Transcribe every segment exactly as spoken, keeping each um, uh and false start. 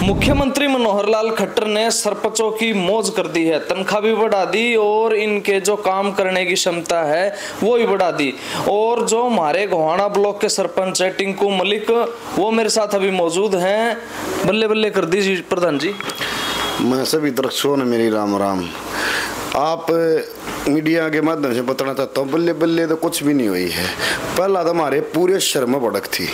मुख्यमंत्री मनोहर लाल खट्टर ने सरपंचों की मौज कर दी है, तनख्वाह भी बढ़ा दी और इनके जो काम करने की क्षमता है वो भी बढ़ा दी। और जो हमारे गोहाना ब्लॉक के सरपंच है टिंकू मलिक, वो मेरे साथ अभी मौजूद हैं। बल्ले बल्ले कर दीजिए प्रधान जी। मैं सभी दर्शकों ने मेरी राम राम। आप मीडिया के माध्यम से बताना चाहता हूँ, बल्ले बल्ले तो कुछ भी नहीं हुई है। पहला तो हमारे पूरे शहर में भड़क थी,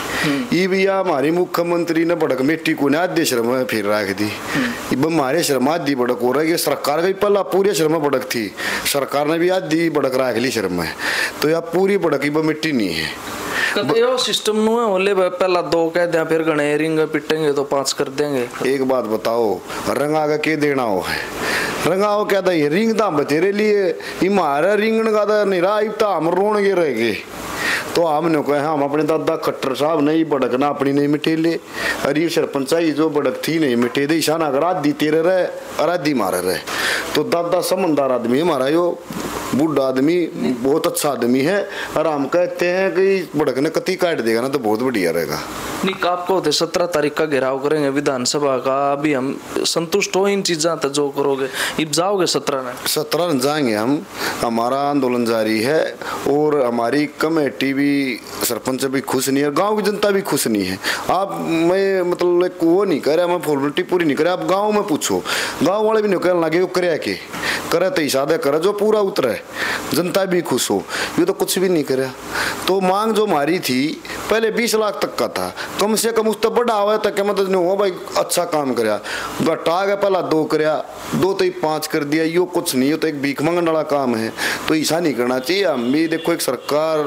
ये भैया हमारी मुख्यमंत्री ने भड़क मिट्टी को आधे शहर में फिर रख दी। अब हमारे शहर में आधी भड़क हो रहा है। सरकार का भी पहला पूरे शहर में भड़क थी, सरकार ने भी आधी भड़क रख ली शहर में, तो यह पूरी भड़क मिट्टी नहीं है। कदे सिस्टम नु है ओले पहला दो कह दिया, फिर गणे रिंग पिटेंगे तो पांच कर देंगे। एक बात बताओ, रंगा का के देना हो है, रंगा हो क्या था ये रिंग था बतेरे लिए, हमारा रिंगण का था निरा था, हम रोन के रह गए। तो हमने कहा हम अपने दादा खट्टर साहब नहीं भड़कना अपनी नहीं मिटे ले, अरे सरपंचाई जो भड़क थी नहीं मिटे दे, ईशाना अगर आधी तेरे रहे आराधी मारे रहे। तो दादा समझदार आदमी हमारा, यो बूढ़ा आदमी बहुत अच्छा आदमी है, और हम कहते हैं कि भड़कने कति काट देगा ना तो बहुत बढ़िया रहेगा। नहीं आपको होते सत्रह तारीख का घेराव करेंगे विधानसभा का, अभी हम संतुष्ट हो इन चीजा तक जो करोगे, अब जाओगे सत्रह में? सत्रह में जाएंगे हम, हमारा आंदोलन जारी है और हमारी कमेटी भी, सरपंच भी खुश नहीं है, गांव की जनता भी खुश नहीं है। आप मैं मतलब वो नहीं कह रहा, मैं फॉर्मेलिटी पूरी नहीं कर रहा, आप गाँव में पूछो, गाँव वाले भी नहीं कहने लगे करे के करे तो इशादा करे जो पूरा उतरे, जनता भी खुश हो। ये तो कुछ भी नहीं करे। तो मांग जो हमारी थी पहले बीस लाख तक का था, कम से कम उस तक बढ़ा हुआ तक मतलब नहीं हुआ भाई अच्छा काम कराया, घटा गया पहला दो कराया, दो तो पाँच कर दिया, यो कुछ नहीं हो तो एक भीख मंगने वाला काम है। तो ऐसा नहीं करना चाहिए। हम भी देखो एक सरकार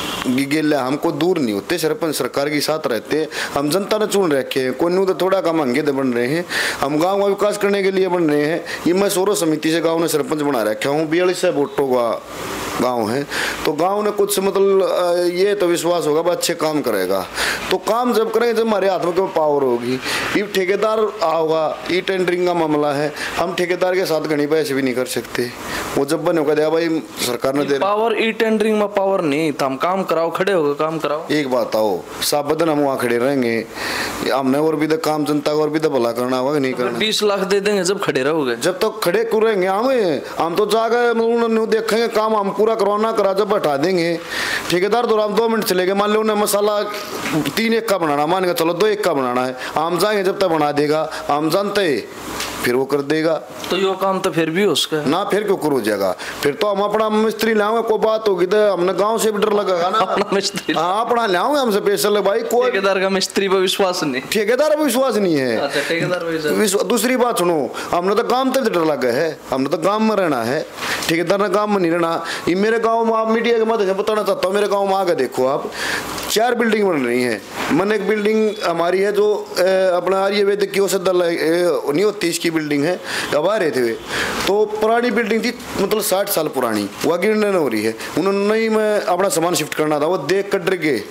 गिले हमको दूर नहीं होते, सरपंच सरकार के साथ रहते, हम जनता ने चुन रखे हैं, कोई नहीं तो थोड़ा कम महंगे बन रहे हैं, हम गाँव का विकास करने के लिए बन रहे हैं। ये मैं सोरो समिति से गाँव ने सरपंच बना रखा हूँ, बयालीस वोटों का गांव है, तो गांव ने कुछ मतलब ये तो विश्वास होगा अच्छे काम करेगा। तो काम जब करेंगे जब हमारे हाथ में पावर होगी। ये ठेकेदार होगा, ये टेंडरिंग का मामला है, हम ठेकेदार के साथ घनी पैसे भी नहीं कर सकते। वो जब बने होगा भाई सरकार ने दे पावर, ई टेंडरिंग में पावर नहीं, तो हम काम कराओ, खड़े होकर काम कराओ। एक बात आओ, सब बदन हम वहाँ खड़े रहेंगे, हमने और भी तो काम जनता को और भी तो भला करना होगा, नहीं करना। बीस लाख दे देंगे जब खड़े रहोगे, जब तक तो खड़े करेंगे हम हम तो जाकर मतलब देखेंगे काम हम पूरा करवाना करा, जब बैठा देंगे ठेकेदार तो हम दो मिनट चलेंगे, मान लो उन्हें मसाला तीन एक का बनाना, मान के चलो दो एक का बनाना है, हम जाएंगे जब तक बना देगा, हम जानते फिर वो कर देगा। तो यो काम तो फिर भी उसका ना, फिर क्यों करो जाएगा, फिर तो हम अपना मिस्त्री लाओगे, कोई बात होगी तो हमने गांव से भी डर लगेगा ना, अपना मिस्त्री हाँ अपना लाओगे हमसे पैसे लग भाई। कोई ठेकेदार का मिस्त्री पर विश्वास नहीं, ठेकेदार पर विश्वास नहीं है। अच्छा, ठेकेदार दूसरी बात सुनो, हमने तो काम तक डर लगा है, हमने तो गाँव में रहना है, ठेकेदार ने काम में नहीं रहना। ये मेरे गाँव में आप मीडिया के माध्यम से बताना चाहता हूँ, मेरे गाँव में आगे देखो आप, चार बिल्डिंग बन रही है। मन एक बिल्डिंग हमारी है जो अपना आयुर्वेदिक की औषधालय नहीं होती, इसकी बिल्डिंग है, अब आ रहे थे वे, तो पुरानी बिल्डिंग थी मतलब साठ साल पुरानी, वह गिरने हो रही है, उन्होंने नहीं मैं अपना सामान शिफ्ट करना था, वो देख कर डर गए।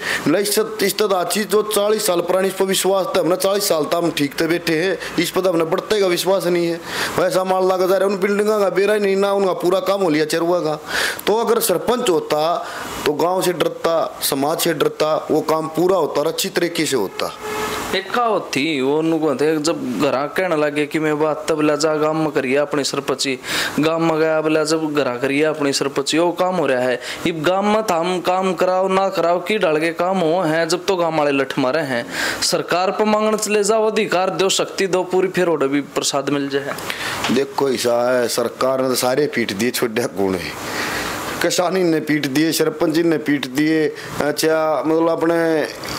इस चीज जो चालीस साल पुरानी, इस पर विश्वास था, हमने चालीस साल था हम ठीक थे बैठे हैं, इस पर हमने बढ़ते का विश्वास नहीं है। वैसा माल लगा जा रहा है, उन बिल्डिंगों का बेरा ही नहीं ना, उनका पूरा काम हो लिया चरुआ का। तो अगर सरपंच होता तो गाँव से डरता, समाज से डरता, वो काम पूरा होता और अच्छी तरीके से होता। एक कहावत थी वो थे, जब घर कहने लगे कि मैं बात तब ला जा गाँव में करिए अपनी सरपंची, गाँव में गया बोला जब घर करिए अपनी सरपंची, वो काम हो रहा है। अब गाँव में हम काम कराओ ना कराओ की डाल के काम हो है, जब तो गाँव वाले लठ मारे हैं, सरकार पर मांगने चले जाओ, अधिकार दो, शक्ति दो पूरी, फिर और भी प्रसाद मिल जाए। देखो ऐसा है, सरकार ने तो सारे पीट दिए, छोटे गुण है, किसानी ने पीट दिए, सरपंच ने पीट दिए, अच्छा मतलब अपने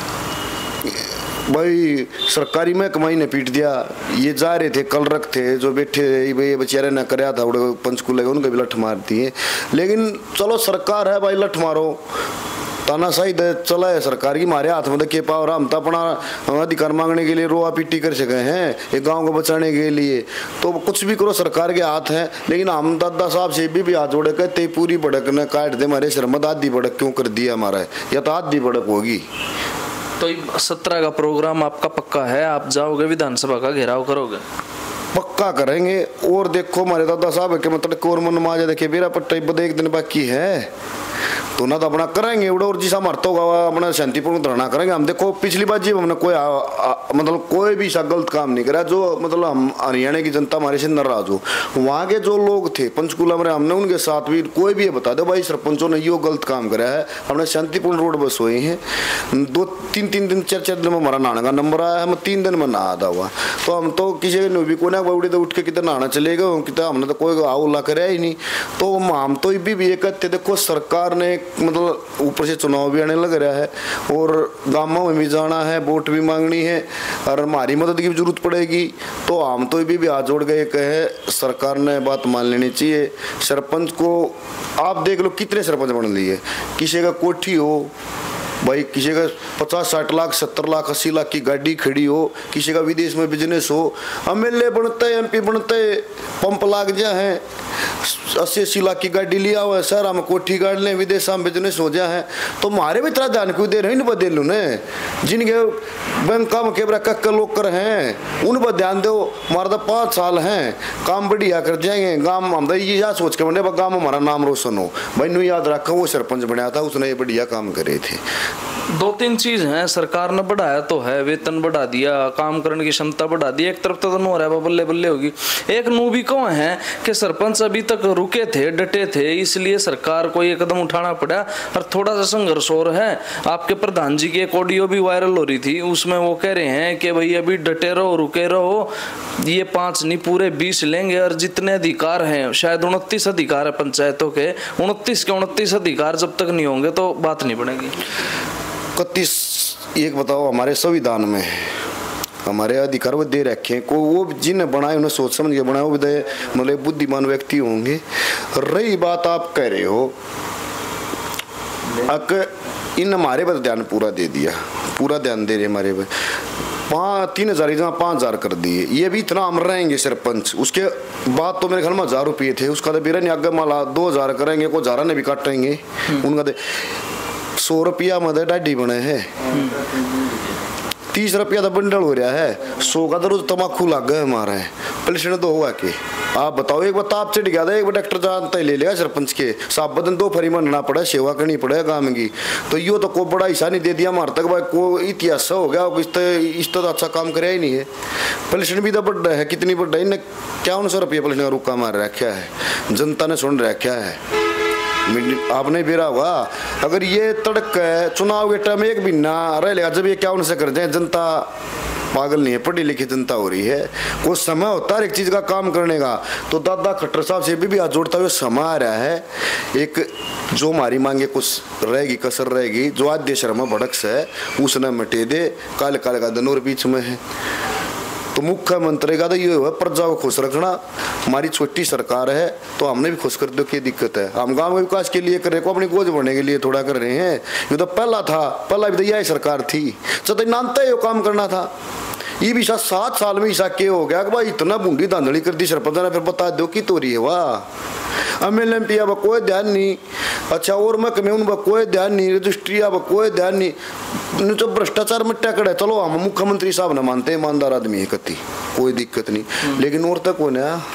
भाई सरकारी में कमाई ने पीट दिया। ये जा रहे थे कल रख थे जो बैठे भाई बेचारे ने कराया था पंचकूले, उनको भी लठ मार दिए। लेकिन चलो सरकार है भाई, लठ मारो, तानाशाही चला है सरकार की, हमारे हाथ में तो के पावर, हम तो अपना अधिकार मांगने के लिए रोआ पीटी कर सके हैं एक गांव को बचाने के लिए। तो कुछ भी करो सरकार के हाथ है, लेकिन हम दादा साहब से भी, भी हाथ जोड़े कहते पूरी भड़क ने काट दे हमारे शर्म, आधी भड़क क्यों कर दिया हमारा, या तो आधी भड़क होगी। तो सत्रह का प्रोग्राम आपका पक्का है, आप जाओगे विधानसभा का घेराव करोगे? पक्का करेंगे। और देखो हमारे दादा साहब के मतलब कोर मन माजा देखे बेरा पट्टा एक दिन बाकी है, तो ना तो अपना करेंगे उड़ा और जिसा मरता होगा अपना शांतिपूर्ण धरना करेंगे। हम देखो पिछली बार जी हमने कोई आ, आ, मतलब कोई भी सा गलत काम नहीं करा जो मतलब हम हरियाणा की जनता हमारे से नाराज हो। वहाँ के जो लोग थे पंचकूला में हमने उनके साथ भी कोई भी ये बता दो भाई सरपंचों ने यो गलत काम करा है, हमने शांतिपूर्ण रोड बस हुए हैं। दो तीन तीन दिन चार चार दिन में हमारा नहाने का नंबर आया, हम तीन दिन में नहा आता हुआ। तो हम तो किसी ने भी को ना बउड़ी तो उठ के कितना नहाना चलेगा कितना, हमने तो कोई आउला कराया ही नहीं। तो हम तो भी भी ये कहते देखो सरकार ने मतलब ऊपर से चुनाव भी आने लग रहा है और गांवों में भी जाना है, वोट भी मांगनी है और हमारी मदद की भी जरूरत पड़ेगी। तो हम तो भी, भी हाथ जोड़ गए कहे सरकार ने बात मान लेनी चाहिए। सरपंच को आप देख लो कितने सरपंच बन लिए, किसी का कोठी हो भाई, किसी का पचास साठ लाख सत्तर लाख अस्सी लाख की गाड़ी खड़ी हो, किसी का विदेश में बिजनेस हो, एमएलए बनते एमपी बनते पंप लाग जा है, अस्सी अस्सी लाख की गाड़ी लिया हुआ है, सर हम कोठी गाड़ लें विदेश में बिजनेस हो जाए है। तो हमारे भी तरह ध्यान क्यों दे रहे हैं बदल ने जिनके बैंक काम के कक्के लोग कर हैं उन पर ध्यान दो। हमारा तो पाँच साल हैं काम बढ़िया कर जाएंगे, गाँव हम ये याद सोच के बने गाँव में हमारा नाम रोशन हो। भाई नु याद रखा वो सरपंच बनाया था उसने ये बढ़िया काम करे थे। दो तीन चीज हैं, सरकार ने बढ़ाया तो है, वेतन बढ़ा दिया, काम करने की क्षमता बढ़ा दी, एक तरफ तो नो हो रहा है बल्ले बल्ले होगी। एक नो भी कौन है कि सरपंच अभी तक रुके थे डटे थे इसलिए सरकार को ये कदम उठाना पड़ा और थोड़ा सा संघर्ष और है। आपके प्रधान जी की एक ऑडियो भी वायरल हो रही थी, उसमें वो कह रहे हैं कि भाई अभी डटे रहो रुके रहो, ये पांच नहीं पूरे बीस लेंगे और जितने अधिकार हैं शायद उनतीस अधिकार है पंचायतों के, उनतीस के उनतीस अधिकार जब तक नहीं होंगे तो बात नहीं बनेगी। इकतीस एक बताओ हमारे संविधान में हमारे अधिकार वो दे रखे हैं, को वो जिन्हें बनाए उन्हें सोच समझ के बनाए वो मतलब बुद्धिमान व्यक्ति होंगे। रही बात आप कह रहे हो अक इन हमारे पर ध्यान पूरा दे दिया, पूरा ध्यान दे रहे हमारे पर, पाँच तीन हजार की जगह पाँच हजार कर दिए, ये भी इतना हम रहेंगे सरपंच। उसके बाद तो मेरे ख्याल में हजार रुपये थे, उसका तो बेरा नहीं आगे माला दो हजार करेंगे, को हजारा ने भी काटेंगे उनका तो सौ रुपया मदे डाढ़ी बने है, तीस रुपया तो बंडल हो रहा है, सौ का तो रोज तम्बाकू लग गए हमारे पलिशन तो हुआ कि आप बताओ। एक बार ताप चढ़ गया था, एक बार डॉक्टर जानता ही ले लिया सरपंच के सात बदन दो फरी मनना पड़ा, सेवा करनी पड़े काम की। तो यो तो को बड़ा हिस्सा नहीं दे दिया हमारे तक भाई, को इतिहास हो गया इस तो अच्छा काम कराया ही नहीं है। पलिशन भी तो बढ़ रहा है, कितनी बढ़ रहा है, इन्हें क्या उन सौ रुपये पलिशन का रुका मार रखा है, जनता ने सुन रखा है। आपने बेरा हुआ अगर ये तड़क चुनाव के टाइम एक महीना रह लेगा जब ये क्या उनसे कर जाए, जनता पागल नहीं है, पढ़ी लिखी जनता हो रही है। कुछ समय होता है एक चीज का काम करने का। तो दादा खट्टर साहब से भी, भी हाथ जोड़ता हुआ समय आ रहा है, एक जो हमारी मांगे कुछ रहेगी कसर रहेगी, जो आज देश में भड़क से उसने मिटे दे, काले काले का दिन और बीच में है। तो मुख्यमंत्री का तो ये है प्रजा को खुश रखना, हमारी छोटी सरकार है तो हमने भी खुश कर दो, क्या दिक्कत है। हम गांव के विकास के लिए कर रहे को अपनी गोद बढ़ने के लिए थोड़ा कर रहे हैं, ये तो पहला था, पहला भी तो यही सरकार थी तो नानता ही काम करना था। ये भी सात सात साल में ईसा के हो गया कि भाई इतना बूंदी धांधली कर दी सरपंच ने, फिर बता दो की तोरी है वाह। एम एल एम पी अब कोई ध्यान नहीं, अच्छा और मैं कमी उन कोई ध्यान नहीं, रजिस्ट्री अब कोई ध्यान नहीं, जो भ्रष्टाचार मिट्टा कड़े चलो हम मुख्यमंत्री साहब न मानते हैं, ईमानदार आदमी है कति कोई दिक्कत नहीं, लेकिन और तक कौन है।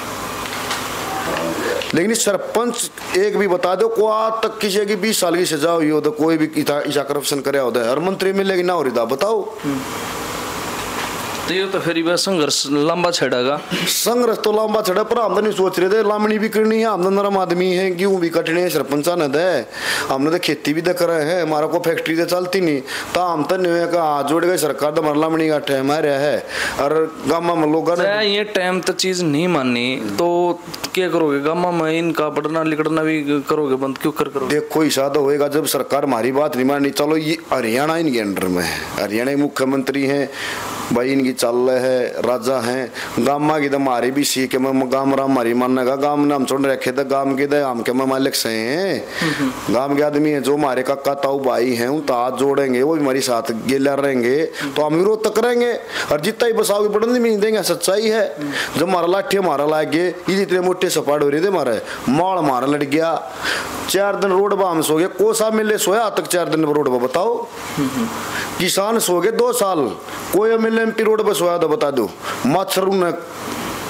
लेकिन सरपंच एक भी बता दो को आज तक किसी की बीस साल की सजा हुई हो तो कोई भी ईसा करप्शन करे होता है, हर मंत्री मिलेगी ना हो रही था बताओ। तो ये तो फिर बस संघर्ष लंबा छड़ेगा, संघर्ष तो लंबा छड़ा, पर हम तो नहीं सोच रहे थे लामणी भी करनी है, हम तो नरम आदमी है, गेहूँ भी कटने है, सरपंचा न दे, हमने तो खेती भी तो करा है, हमारा को फैक्ट्री तो चलती नहीं, तो हम तो नहीं का हाथ जोड़ गए सरकार तो हमारा लामणी काटे हमारे है। और गाँव में लोग ये टाइम तो चीज नहीं मानी तो क्या करोगे, गाँव में इनका बढ़ना लिकड़ना भी करोगे बंद क्यों कर करोगे। देखो ऐसा तो होएगा जब सरकार हमारी बात नहीं मानी। चलो ये हरियाणा इनके अंडर में है, हरियाणा के मुख्यमंत्री हैं भाई, इनकी चल रहे है राजा हैं, गामा की तो हमारी भी सी के मैं गाम राम हमारी मानने का गाम ने हम छोड़ रखे थे, गाम के दे हम के मैं मालिक से हैं, गाम के आदमी हैं जो हमारे काका ताऊ भाई हैं उन तो हाथ जोड़ेंगे, वो भी हमारे साथ गेला रहेंगे तो हम विरोध तक करेंगे और जितना ही बसाओगे बढ़ने भी नहीं देंगे। सच्चाई है जब हमारा लाठी हमारा लाग गए, ये जितने मोटे सपाट हो रहे थे हमारे माल हमारा लड़ गया, चार दिन रोड पर हम सो गए, कोसा मिले सोया तक चार दिन रोड पर बताओ, किसान सो गए दो साल, कोई M L M P road पर सोया तो बता दो, मच्छर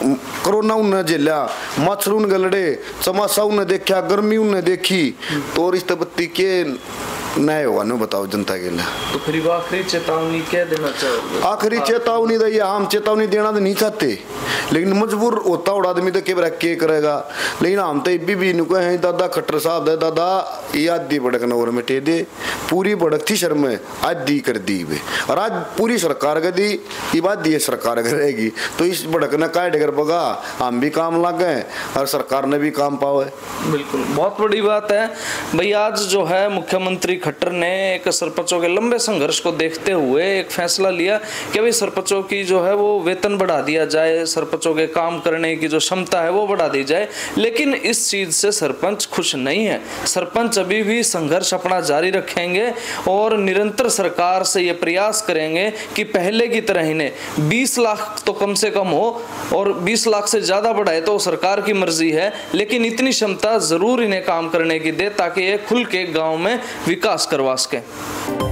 कोरोना उन्हें झेला, मच्छर उन्हें लड़े, चमासा उन्हें देखा, गर्मी उन्हें देखी, तो और इस बत्ती के नए होगा न बताओ जनता के लिए। तो फिर आखिरी चेतावनी क्या देना चाहोगे? आखिरी चेतावनी दी, हम चेतावनी देना तो नहीं चाहते, लेकिन मजबूर होता और आदमी तो के के करेगा। लेकिन हम तो भी भी नुको हैं दादा खट्टर साहब दे दादा ये आदि भड़कन और मिटे दे, पूरी भड़क थी शर्म आदि कर दी वे, और आज पूरी सरकार कर दी, ये बात दी सरकार करेगी, तो इस भड़कना का डगर बगा हम भी काम लग गए और सरकार ने भी काम पावे। बिल्कुल, बहुत बड़ी बात है भाई। आज जो है मुख्यमंत्री खट्टर ने एक सरपंचों के लंबे संघर्ष को देखते हुए एक फैसला लिया कि भाई सरपंचों की जो है वो वेतन बढ़ा दिया जाए, सरपंचों के काम करने की जो क्षमता है वो बढ़ा दी जाए। लेकिन इस चीज से सरपंच खुश नहीं है। सरपंच अभी भी संघर्ष अपना जारी रखेंगे और निरंतर सरकार से ये प्रयास करेंगे कि पहले की तरह इन्हें बीस लाख तो कम से कम हो, और बीस लाख से ज्यादा बढ़ाए तो सरकार की मर्जी है, लेकिन इतनी क्षमता जरूर इन्हें काम करने की दे ताकि ये खुल के गांव में विकास करवा सके।